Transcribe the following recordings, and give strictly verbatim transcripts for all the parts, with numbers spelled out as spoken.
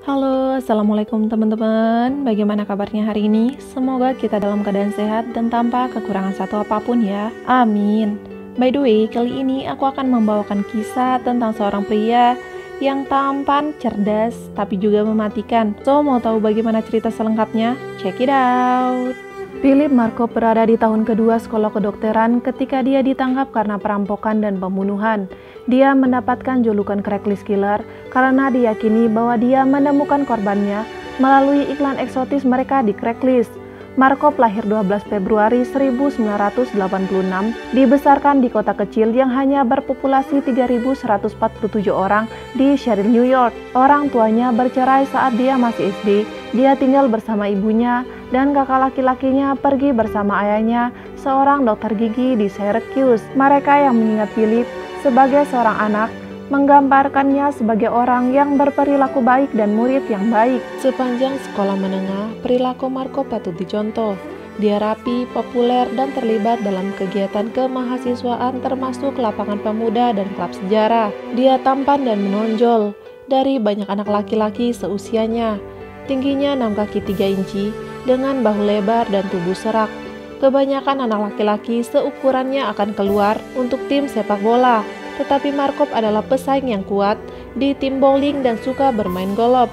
Halo, Assalamualaikum teman-teman. Bagaimana kabarnya hari ini? Semoga kita dalam keadaan sehat dan tanpa kekurangan satu apapun ya. Amin. By the way, kali ini aku akan membawakan kisah tentang seorang pria yang tampan, cerdas, tapi juga mematikan. So, mau tahu bagaimana cerita selengkapnya? Check it out. Philip Markov berada di tahun kedua sekolah kedokteran ketika dia ditangkap karena perampokan dan pembunuhan. Dia mendapatkan julukan Craigslist Killer karena diyakini bahwa dia menemukan korbannya melalui iklan eksotis mereka di Craigslist. Markov lahir dua belas Februari seribu sembilan ratus delapan puluh enam, dibesarkan di kota kecil yang hanya berpopulasi tiga ribu seratus empat puluh tujuh orang di Sharon, New York. Orang tuanya bercerai saat dia masih S D. Dia tinggal bersama ibunya dan kakak laki-lakinya pergi bersama ayahnya, seorang dokter gigi di Syracuse. Mereka yang mengingat Philip sebagai seorang anak menggambarkannya sebagai orang yang berperilaku baik dan murid yang baik. Sepanjang sekolah menengah, perilaku Markov patut dicontoh. Dia rapi, populer, dan terlibat dalam kegiatan kemahasiswaan termasuk lapangan pemuda dan klub sejarah. Dia tampan dan menonjol dari banyak anak laki-laki seusianya. Tingginya enam kaki tiga inci dengan bahu lebar dan tubuh serak. Kebanyakan anak laki-laki seukurannya akan keluar untuk tim sepak bola. Tetapi Markov adalah pesaing yang kuat di tim bowling dan suka bermain golf.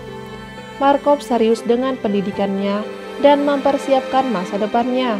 Markov serius dengan pendidikannya dan mempersiapkan masa depannya.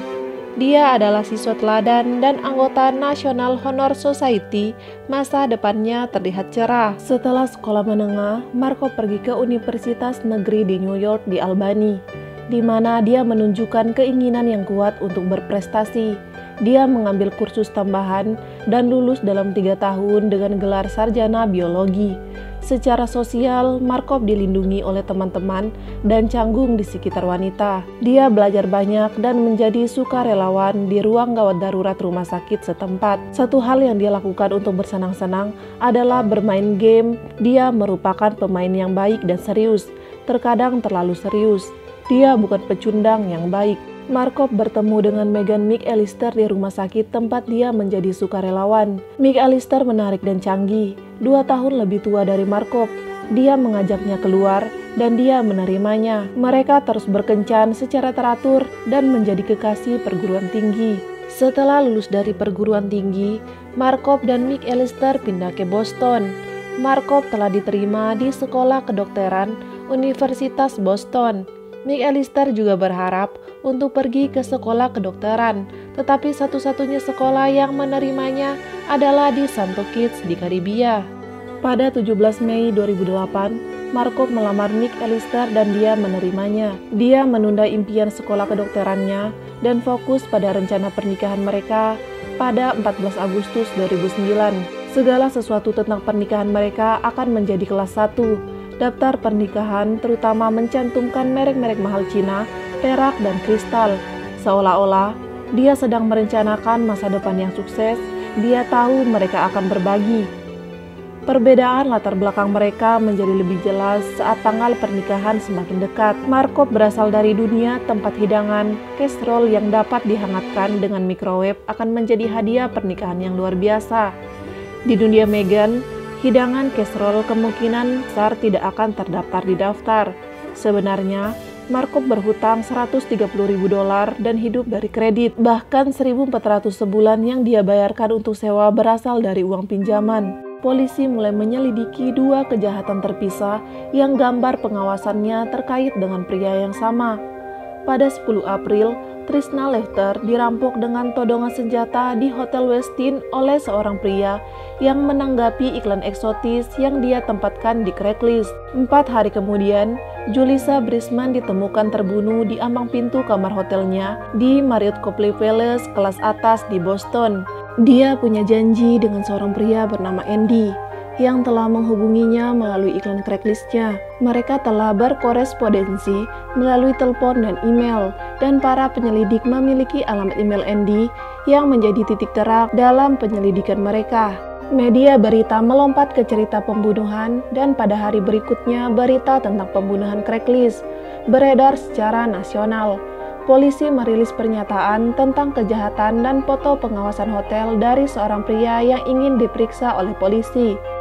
Dia adalah siswa teladan dan anggota National Honor Society. Masa depannya terlihat cerah. Setelah sekolah menengah, Markov pergi ke Universitas Negeri di New York di Albany, di mana dia menunjukkan keinginan yang kuat untuk berprestasi. Dia mengambil kursus tambahan dan lulus dalam tiga tahun dengan gelar sarjana biologi. Secara sosial, Markov dilindungi oleh teman-teman dan canggung di sekitar wanita. Dia belajar banyak dan menjadi sukarelawan di ruang gawat darurat rumah sakit setempat. Satu hal yang dia lakukan untuk bersenang-senang adalah bermain game. Dia merupakan pemain yang baik dan serius, terkadang terlalu serius. Dia bukan pecundang yang baik. Markov bertemu dengan Megan McAllister di rumah sakit tempat dia menjadi sukarelawan. McAllister menarik dan canggih, dua tahun lebih tua dari Markov. Dia mengajaknya keluar dan dia menerimanya. Mereka terus berkencan secara teratur dan menjadi kekasih perguruan tinggi. Setelah lulus dari perguruan tinggi, Markov dan McAllister pindah ke Boston. Markov telah diterima di sekolah kedokteran Universitas Boston. McAllister juga berharap untuk pergi ke sekolah kedokteran, tetapi satu-satunya sekolah yang menerimanya adalah di Santo Kitts di Karibia. Pada tujuh belas Mei dua ribu delapan, Markov melamar McAllister dan dia menerimanya. Dia menunda impian sekolah kedokterannya dan fokus pada rencana pernikahan mereka pada empat belas Agustus dua ribu sembilan. Segala sesuatu tentang pernikahan mereka akan menjadi kelas satu. Daftar pernikahan terutama mencantumkan merek-merek mahal Cina, perak, dan kristal. Seolah-olah dia sedang merencanakan masa depan yang sukses. Dia tahu mereka akan berbagi. Perbedaan latar belakang mereka menjadi lebih jelas saat tanggal pernikahan semakin dekat. Markov berasal dari dunia tempat hidangan. Casserole yang dapat dihangatkan dengan microwave akan menjadi hadiah pernikahan yang luar biasa. Di dunia Megan, hidangan casserole kemungkinan besar tidak akan terdaftar di daftar. Sebenarnya, Markov berhutang seratus tiga puluh ribu dolar dan hidup dari kredit. Bahkan seribu empat ratus sebulan yang dia bayarkan untuk sewa berasal dari uang pinjaman. Polisi mulai menyelidiki dua kejahatan terpisah yang gambar pengawasannya terkait dengan pria yang sama. Pada sepuluh April, Trishna Lefter dirampok dengan todongan senjata di Hotel Westin oleh seorang pria yang menanggapi iklan eksotis yang dia tempatkan di Craigslist. Empat hari kemudian, Julissa Brisman ditemukan terbunuh di ambang pintu kamar hotelnya di Marriott Copley Palace kelas atas di Boston. Dia punya janji dengan seorang pria bernama Andy yang telah menghubunginya melalui iklan Craigslist-nya. Mereka telah berkorespondensi melalui telepon dan email, dan para penyelidik memiliki alamat email Andy yang menjadi titik terang dalam penyelidikan mereka. Media berita melompat ke cerita pembunuhan, dan pada hari berikutnya berita tentang pembunuhan Craigslist beredar secara nasional. Polisi merilis pernyataan tentang kejahatan dan foto pengawasan hotel dari seorang pria yang ingin diperiksa oleh polisi.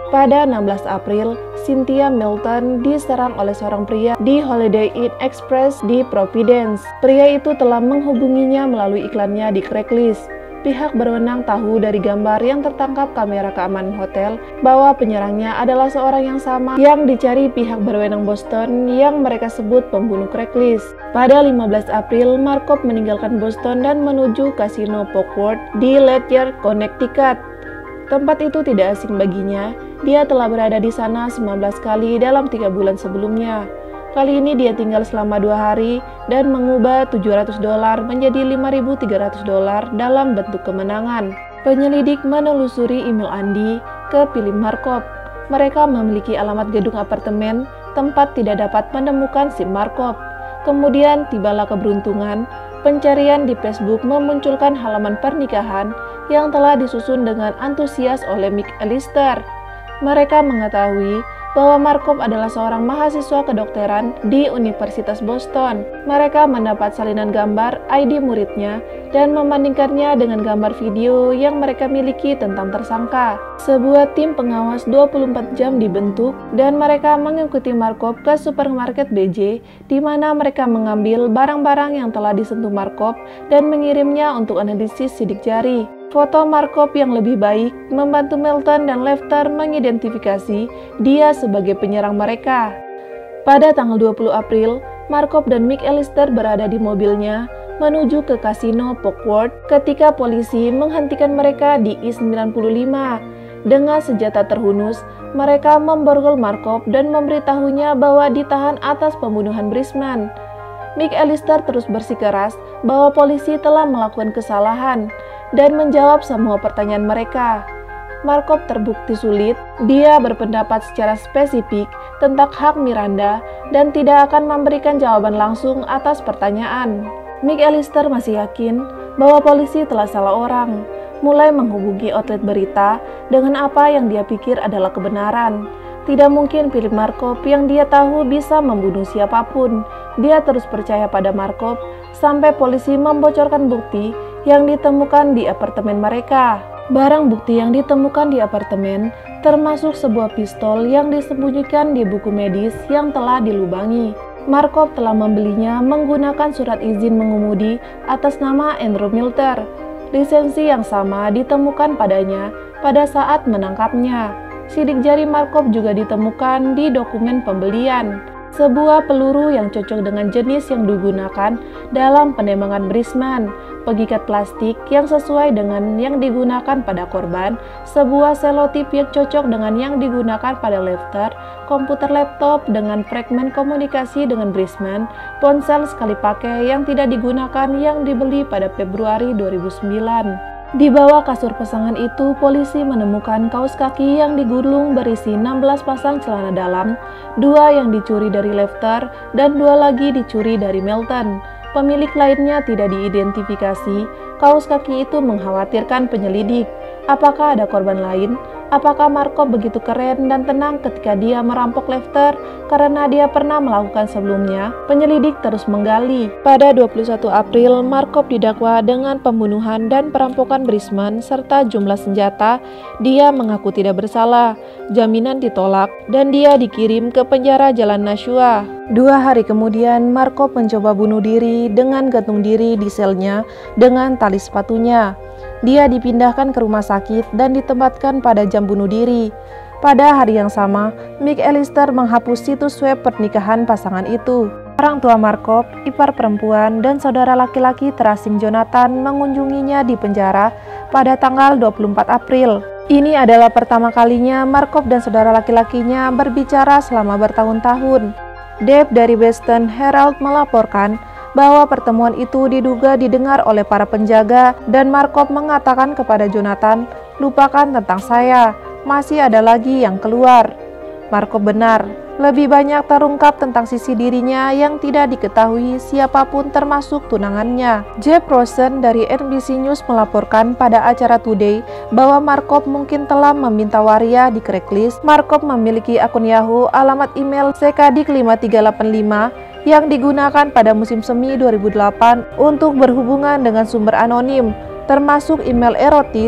Pada enam belas April, Cynthia Milton diserang oleh seorang pria di Holiday Inn Express di Providence. Pria itu telah menghubunginya melalui iklannya di Craigslist. Pihak berwenang tahu dari gambar yang tertangkap kamera keamanan hotel bahwa penyerangnya adalah seorang yang sama yang dicari pihak berwenang Boston yang mereka sebut pembunuh Craigslist. Pada lima belas April, Markov meninggalkan Boston dan menuju kasino Pockworth di Ledyard, Connecticut. Tempat itu tidak asing baginya, dia telah berada di sana sembilan belas kali dalam tiga bulan sebelumnya. Kali ini dia tinggal selama dua hari dan mengubah tujuh ratus dolar menjadi lima ribu tiga ratus dolar dalam bentuk kemenangan. Penyelidik menelusuri email Andy ke Philip Markov. Mereka memiliki alamat gedung apartemen tempat tidak dapat menemukan si Markov. Kemudian tibalah keberuntungan, pencarian di Facebook memunculkan halaman pernikahan yang telah disusun dengan antusias oleh Mick Allister. Mereka mengetahui bahwa Markov adalah seorang mahasiswa kedokteran di Universitas Boston. Mereka mendapat salinan gambar I D muridnya dan membandingkannya dengan gambar video yang mereka miliki tentang tersangka. Sebuah tim pengawas dua puluh empat jam dibentuk dan mereka mengikuti Markov ke supermarket B J di mana mereka mengambil barang-barang yang telah disentuh Markov dan mengirimnya untuk analisis sidik jari. Foto Markov yang lebih baik membantu Milton dan Lefter mengidentifikasi dia sebagai penyerang mereka. Pada tanggal dua puluh April, Markov dan Mick Allister berada di mobilnya menuju ke kasino Pockworth ketika polisi menghentikan mereka di I sembilan puluh lima. Dengan senjata terhunus, mereka memborgol Markov dan memberitahunya bahwa ditahan atas pembunuhan Brisman. Mick Allister terus bersikeras bahwa polisi telah melakukan kesalahan dan menjawab semua pertanyaan mereka. Markov terbukti sulit, dia berpendapat secara spesifik tentang hak Miranda dan tidak akan memberikan jawaban langsung atas pertanyaan. Mick Allister masih yakin bahwa polisi telah salah orang, mulai menghubungi outlet berita dengan apa yang dia pikir adalah kebenaran. Tidak mungkin Philip Markov yang dia tahu bisa membunuh siapapun. Dia terus percaya pada Markov sampai polisi membocorkan bukti yang ditemukan di apartemen mereka. Barang bukti yang ditemukan di apartemen termasuk sebuah pistol yang disembunyikan di buku medis yang telah dilubangi. Markov telah membelinya menggunakan surat izin mengemudi atas nama Andrew Milter. Lisensi yang sama ditemukan padanya pada saat menangkapnya. Sidik jari Markov juga ditemukan di dokumen pembelian. Sebuah peluru yang cocok dengan jenis yang digunakan dalam penembakan Brisman, pengikat plastik yang sesuai dengan yang digunakan pada korban, sebuah selotip yang cocok dengan yang digunakan pada Lefter, komputer laptop dengan fragmen komunikasi dengan Brisman, ponsel sekali pakai yang tidak digunakan yang dibeli pada Februari dua ribu sembilan. Di bawah kasur pasangan itu, polisi menemukan kaos kaki yang digulung berisi enam belas pasang celana dalam, dua yang dicuri dari Lefter dan dua lagi dicuri dari Milton. Pemilik lainnya tidak diidentifikasi. Kaos kaki itu mengkhawatirkan penyelidik. Apakah ada korban lain? Apakah Markov begitu keren dan tenang ketika dia merampok Lefter karena dia pernah melakukan sebelumnya? Penyelidik terus menggali. Pada dua puluh satu April, Markov didakwa dengan pembunuhan dan perampokan Brisman serta jumlah senjata. Dia mengaku tidak bersalah. Jaminan ditolak dan dia dikirim ke penjara Jalan Nashua. Dua hari kemudian, Markov mencoba bunuh diri dengan gantung diri di selnya dengan tali sepatunya. Dia dipindahkan ke rumah sakit dan ditempatkan pada jam bunuh diri. Pada hari yang sama, Mick Allister menghapus situs web pernikahan pasangan itu. Orang tua Markov, ipar perempuan, dan saudara laki-laki terasing Jonathan mengunjunginya di penjara pada tanggal dua puluh empat April. Ini adalah pertama kalinya Markov dan saudara laki-lakinya berbicara selama bertahun-tahun. Dave dari Western Herald melaporkan bahwa pertemuan itu diduga didengar oleh para penjaga dan Markov mengatakan kepada Jonathan, "Lupakan tentang saya, masih ada lagi yang keluar." Markov benar, lebih banyak terungkap tentang sisi dirinya yang tidak diketahui siapapun termasuk tunangannya. Jeff Rosen dari N B C News melaporkan pada acara Today bahwa Markov mungkin telah meminta waria di Craigslist. Markov memiliki akun Yahoo alamat email sekadik lima tiga delapan lima yang digunakan pada musim semi dua ribu delapan untuk berhubungan dengan sumber anonim, termasuk email erotis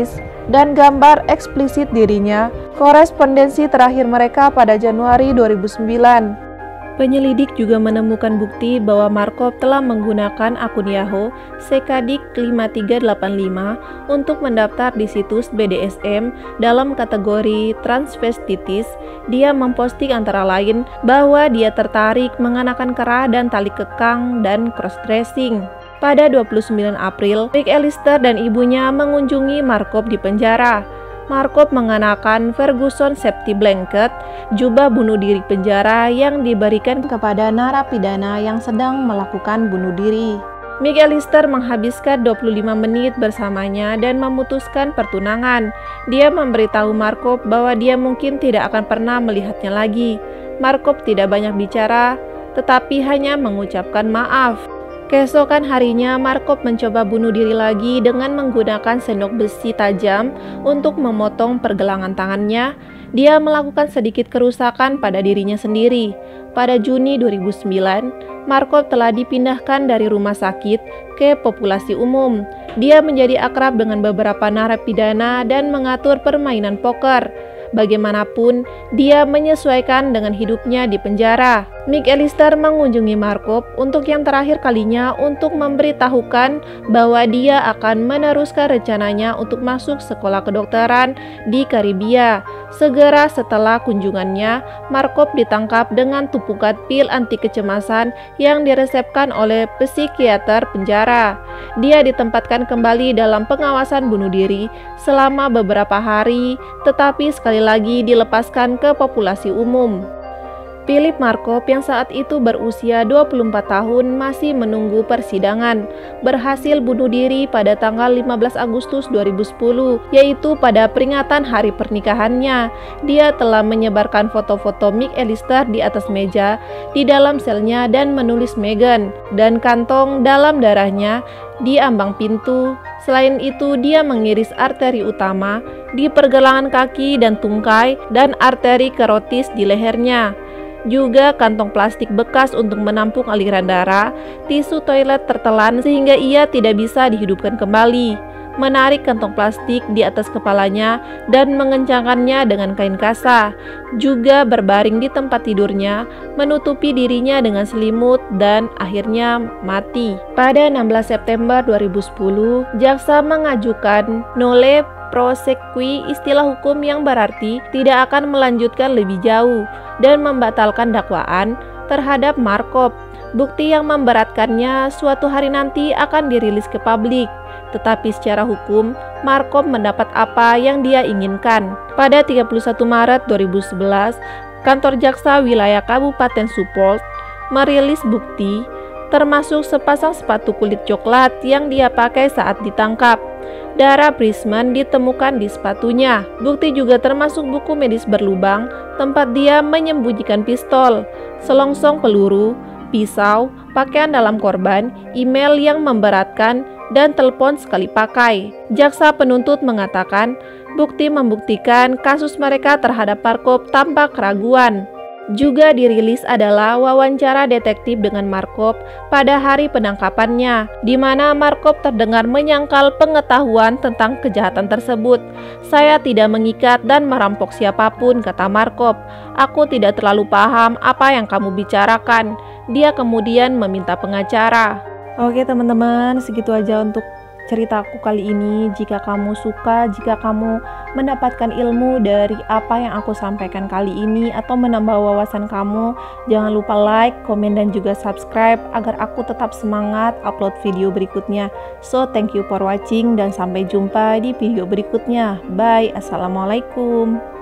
dan gambar eksplisit dirinya. Korespondensi terakhir mereka pada Januari dua ribu sembilan. Penyelidik juga menemukan bukti bahwa Markov telah menggunakan akun Yahoo Sekadik lima tiga delapan lima untuk mendaftar di situs B D S M dalam kategori transvestitis. Dia memposting antara lain bahwa dia tertarik mengenakan kerah dan tali kekang dan cross-dressing. Pada dua puluh sembilan April, McAllister dan ibunya mengunjungi Markov di penjara. Markov mengenakan Ferguson safety blanket, jubah bunuh diri penjara yang diberikan kepada narapidana yang sedang melakukan bunuh diri. McAllister menghabiskan dua puluh lima menit bersamanya dan memutuskan pertunangan. Dia memberitahu Markov bahwa dia mungkin tidak akan pernah melihatnya lagi. Markov tidak banyak bicara, tetapi hanya mengucapkan maaf. Keesokan harinya, Markov mencoba bunuh diri lagi dengan menggunakan sendok besi tajam untuk memotong pergelangan tangannya. Dia melakukan sedikit kerusakan pada dirinya sendiri. Pada Juni dua ribu sembilan, Markov telah dipindahkan dari rumah sakit ke populasi umum. Dia menjadi akrab dengan beberapa narapidana dan mengatur permainan poker. Bagaimanapun, dia menyesuaikan dengan hidupnya di penjara. McAllister mengunjungi Markov untuk yang terakhir kalinya untuk memberitahukan bahwa dia akan meneruskan rencananya untuk masuk sekolah kedokteran di Karibia. Segera setelah kunjungannya, Markov ditangkap dengan tumpukan pil anti kecemasan yang diresepkan oleh psikiater penjara. Dia ditempatkan kembali dalam pengawasan bunuh diri selama beberapa hari, tetapi sekali lagi dilepaskan ke populasi umum. Philip Markov yang saat itu berusia dua puluh empat tahun masih menunggu persidangan. Berhasil bunuh diri pada tanggal lima belas Agustus dua ribu sepuluh, yaitu pada peringatan hari pernikahannya. Dia telah menyebarkan foto-foto McAllister di atas meja di dalam selnya dan menulis Megan dan kantong dalam darahnya di ambang pintu. Selain itu, dia mengiris arteri utama di pergelangan kaki dan tungkai dan arteri karotis di lehernya. Juga kantong plastik bekas untuk menampung aliran darah, tisu toilet tertelan sehingga ia tidak bisa dihidupkan kembali, menarik kantong plastik di atas kepalanya dan mengencangkannya dengan kain kasa, juga berbaring di tempat tidurnya, menutupi dirinya dengan selimut dan akhirnya mati. Pada enam belas September dua ribu sepuluh, jaksa mengajukan nolle prosequi, istilah hukum yang berarti tidak akan melanjutkan lebih jauh dan membatalkan dakwaan terhadap Markov. Bukti yang memberatkannya suatu hari nanti akan dirilis ke publik. Tetapi secara hukum, Markov mendapat apa yang dia inginkan. Pada tiga puluh satu Maret dua ribu sebelas, kantor jaksa wilayah Kabupaten Support merilis bukti, termasuk sepasang sepatu kulit coklat yang dia pakai saat ditangkap. Darah Brisman ditemukan di sepatunya. Bukti juga termasuk buku medis berlubang, tempat dia menyembunyikan pistol, selongsong peluru, pisau, pakaian dalam korban, email yang memberatkan, dan telepon sekali pakai. Jaksa penuntut mengatakan, bukti membuktikan kasus mereka terhadap Markov tanpa keraguan. Juga dirilis adalah wawancara detektif dengan Markov pada hari penangkapannya, di mana Markov terdengar menyangkal pengetahuan tentang kejahatan tersebut. "Saya tidak mengikat dan merampok siapapun," kata Markov. "Aku tidak terlalu paham apa yang kamu bicarakan." Dia kemudian meminta pengacara. Oke teman-teman, segitu aja untuk ceritaku kali ini. Jika kamu suka, jika kamu mendapatkan ilmu dari apa yang aku sampaikan kali ini atau menambah wawasan kamu, jangan lupa like, komen, dan juga subscribe agar aku tetap semangat upload video berikutnya. So, thank you for watching dan sampai jumpa di video berikutnya. Bye, assalamualaikum.